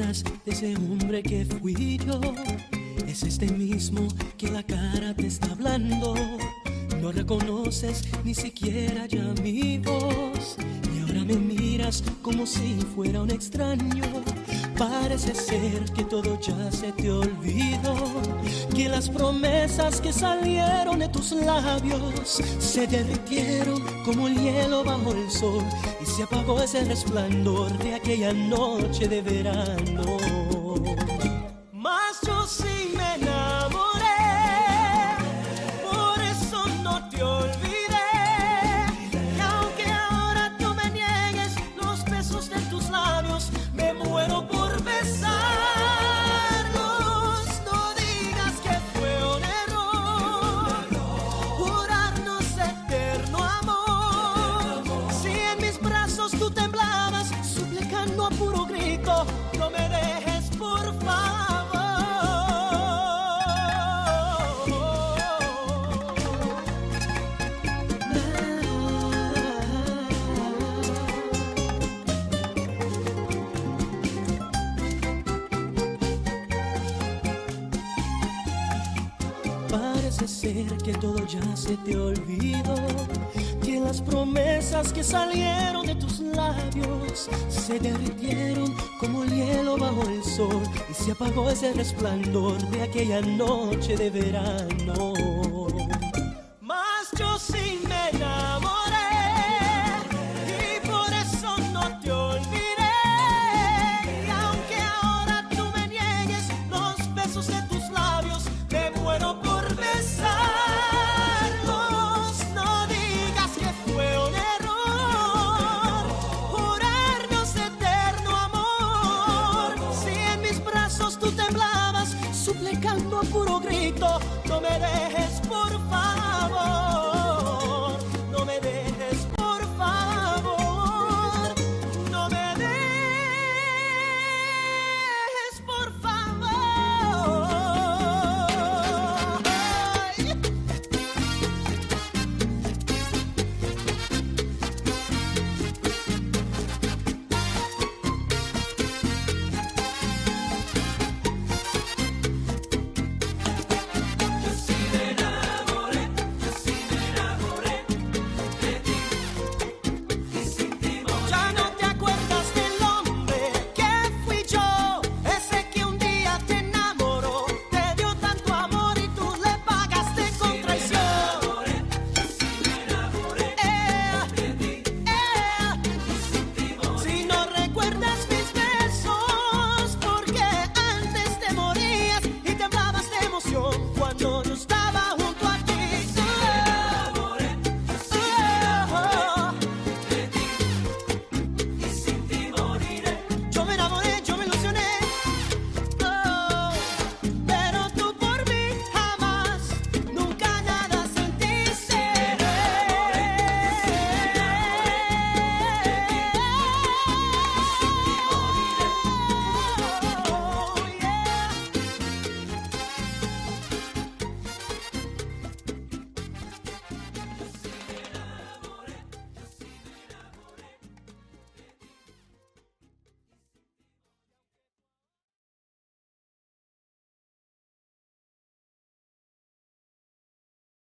acuerdas de ese hombre que fui yo? Es este mismo que la cara te está hablando. No reconoces ni siquiera ya mi voz. Y ahora me miras como si fuera un extraño. Parece ser que todo ya se te olvidó, que las promesas que salieron de tus labios se derritieron como el hielo bajo el sol, y se apagó ese resplandor de aquella noche de verano. Mas yo sí me enamoré, por eso no te olvidé. Y aunque ahora tú me niegues los besos de tus labios, me muero por besarlos. No digas que fue un error jurarnos eterno amor. Si en mis brazos tú temblabas, suplicando a puro grito, no me dejes por favor. Parece ser que todo ya se te olvidó, que las promesas que salieron de tus labios se derritieron como el hielo bajo el sol, y se apagó ese resplandor de aquella noche de verano. Mas yo sí me enamoré, y por eso no te olvidé. Y aunque ahora tú me niegues los besos de tus labios, me muero por besarlos. No digas que fue un error jurarnos eterno amor. Si en mis brazos tú temblabas, suplicando a puro grito, no me dejes